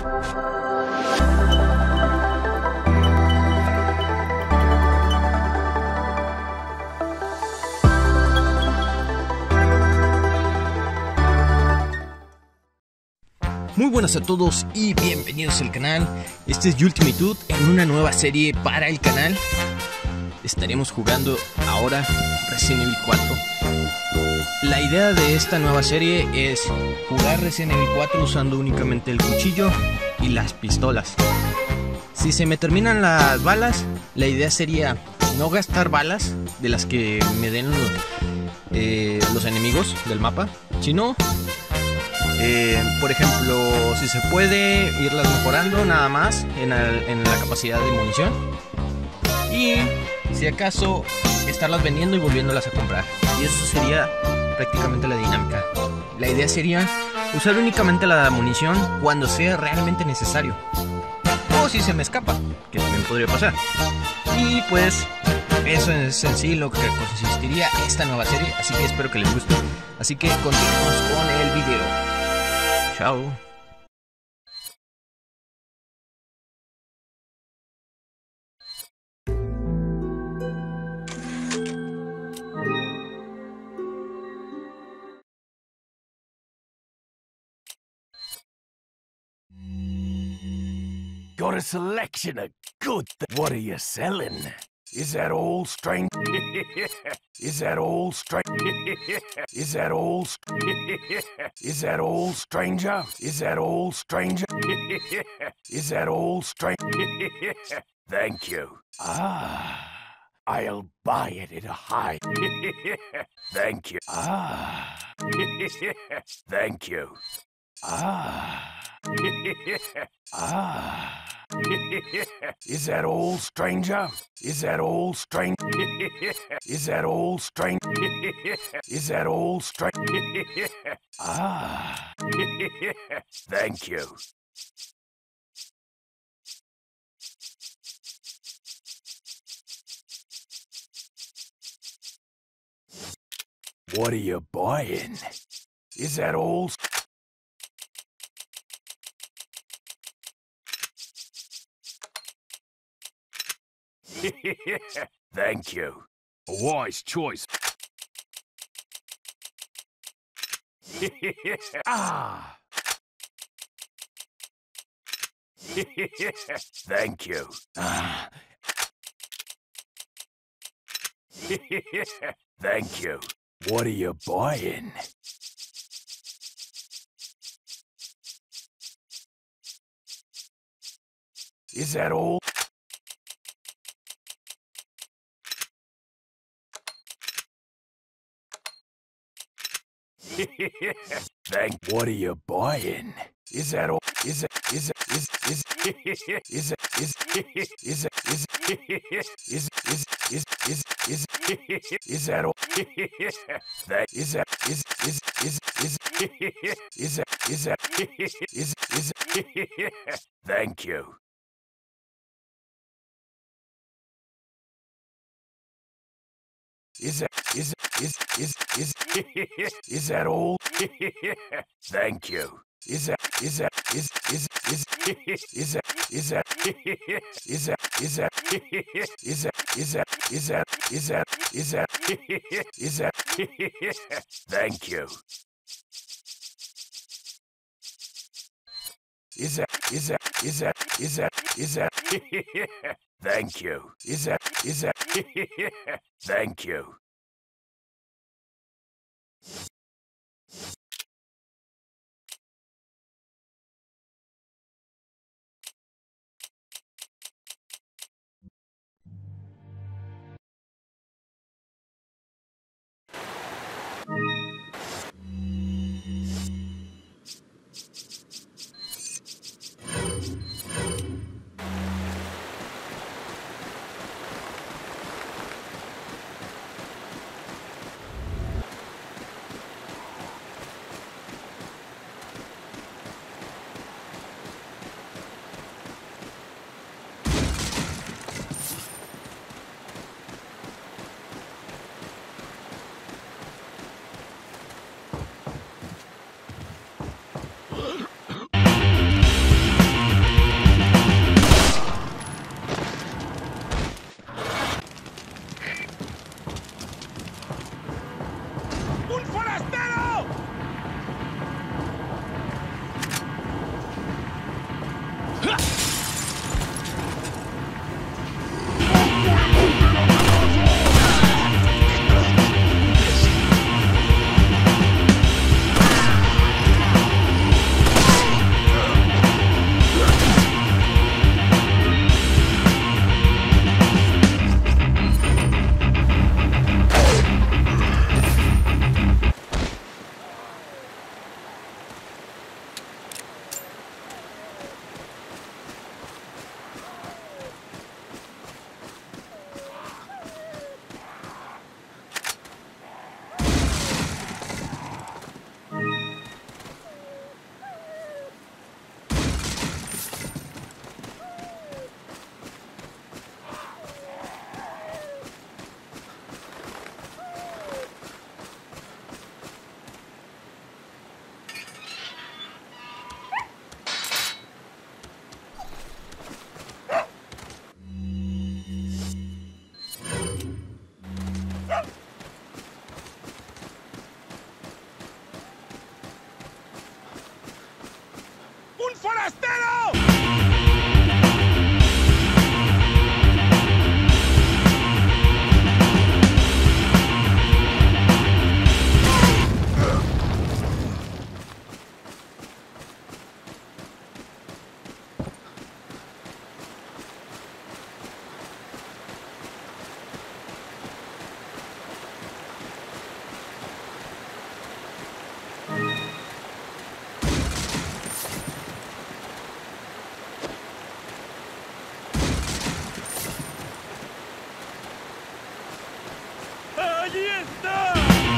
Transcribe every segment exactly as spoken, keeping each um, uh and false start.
Muy buenas a todos y bienvenidos al canal. Este es Ultimitude en una nueva serie para el canal. Estaremos jugando ahora Resident Evil cuatro. La idea de esta nueva serie es jugar Resident Evil cuatro usando únicamente el cuchillo y las pistolas. Si se me terminan las balas, la idea sería no gastar balas de las que me den los, eh, los enemigos del mapa, sino Eh, por ejemplo, si se puede irlas mejorando nada más en, el, en la capacidad de munición, y si acaso estarlas vendiendo y volviéndolas a comprar. Y eso sería prácticamente la dinámica. La idea sería usar únicamente la munición cuando sea realmente necesario, o si se me escapa, que también podría pasar. Y pues eso es en sí lo que consistiría esta nueva serie, así que espero que les guste. Así que continuamos con el video. Chao. Got a selection of good th- What are you selling? Is that all, strange? Is that all, strange? Is that all? Is that all, stranger? Is that all, stranger? Is that all, strange? Thank you. Ah, I'll buy it at a high. Thank you. Ah, thank you. Ah. Ah. Is that all, stranger? Is that all, strange? Is that all, strange? Is that all, strange? Ah. Thank you. What are you buying? Is that all? Thank you. A wise choice. Ah. Thank you. Ah. Thank you. What are you buying? Is that all? Thank. What are you buying? Is that all? Is it? Is it? Is is is it? Is is it? Is is is is is is is that all? That is that is is is is is that is that is is. Thank you. Is that is is is is is that all? Thank you. Is that is that is is is is that is that is that is that is that is that is that is that is that is that thank you. Is that is that is that is that is that thank you. Is that is that thank you. forastero! ¡Allí está!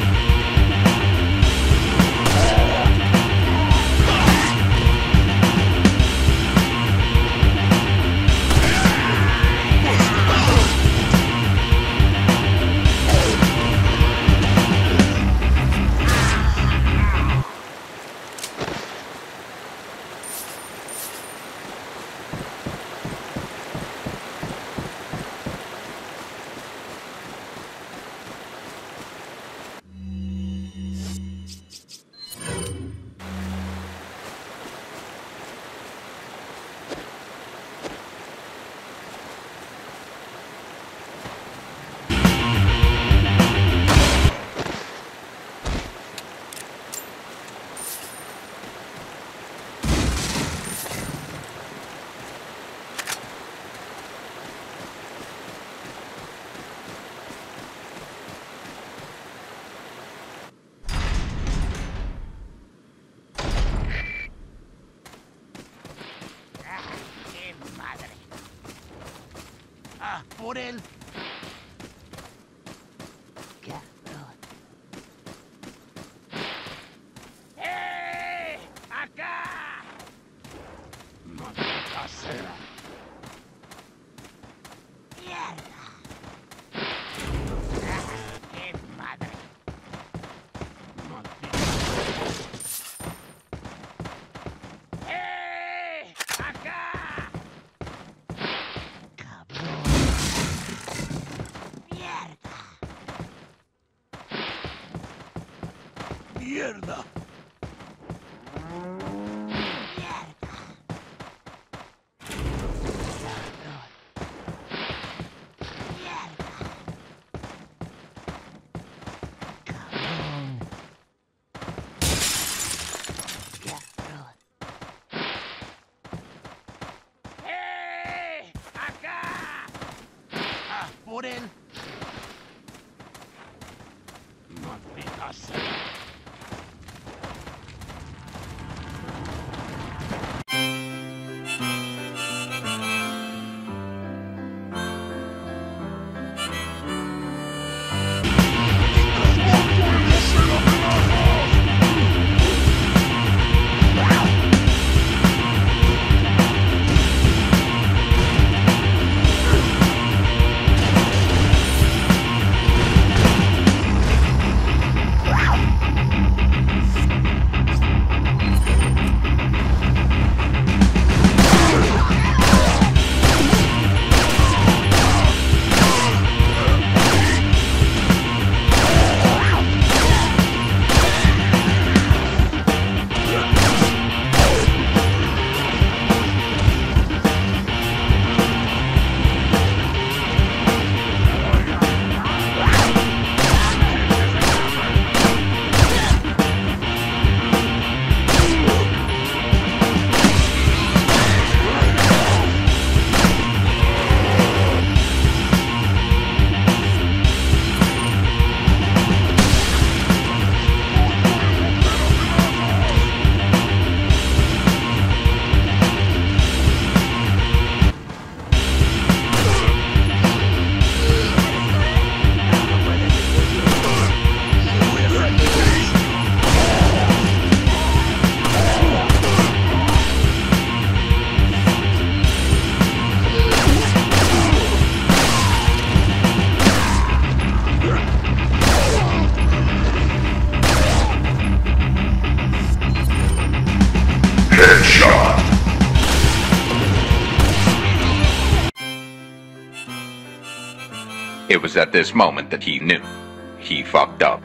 ¡Ah, por él! ¡Eh! ¡Acá! ¡Maldita sea! ¡Mierda! ¡Ah, qué madre! ¡Maldita sea! ¡Eh! ¡Acá! ¡Mierda! ¡Eh! ¡Acá! ¡Ah, por él! ¡Maldita sea! It was at this moment that he knew. He fucked up.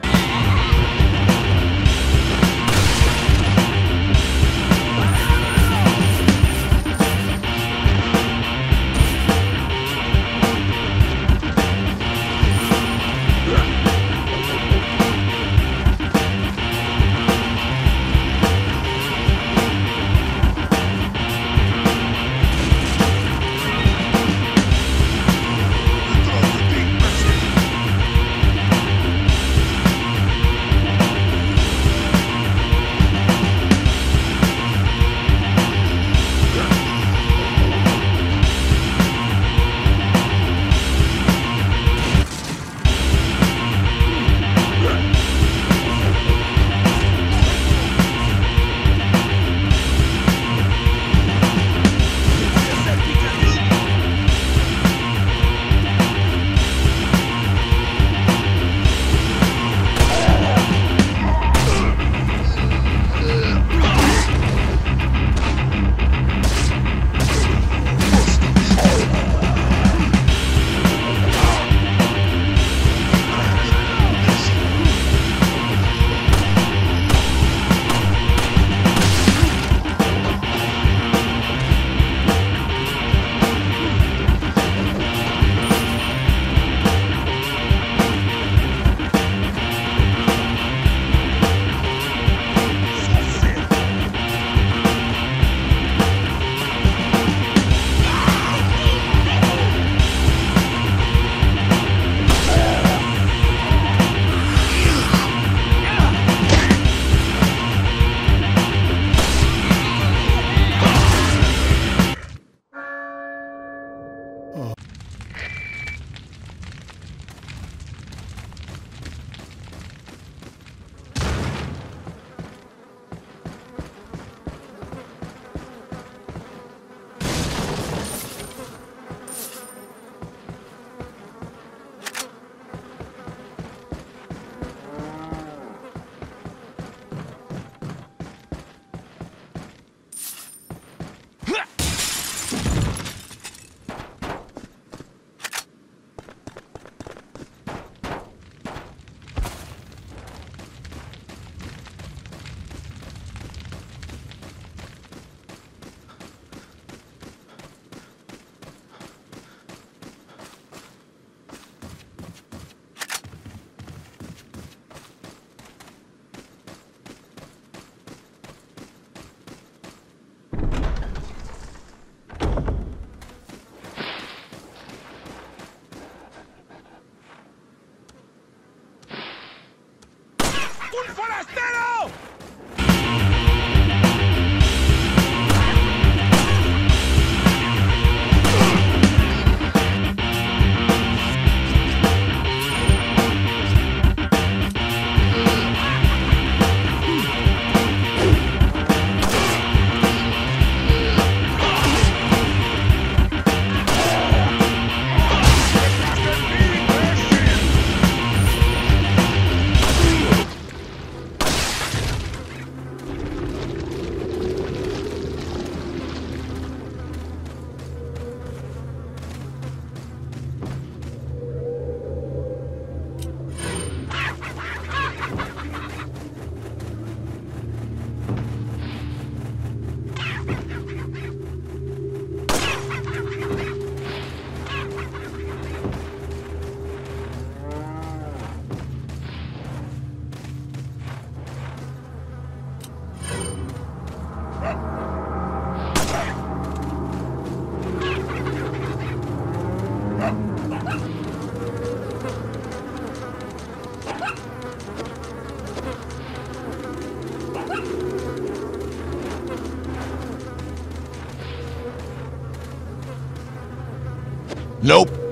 Nope.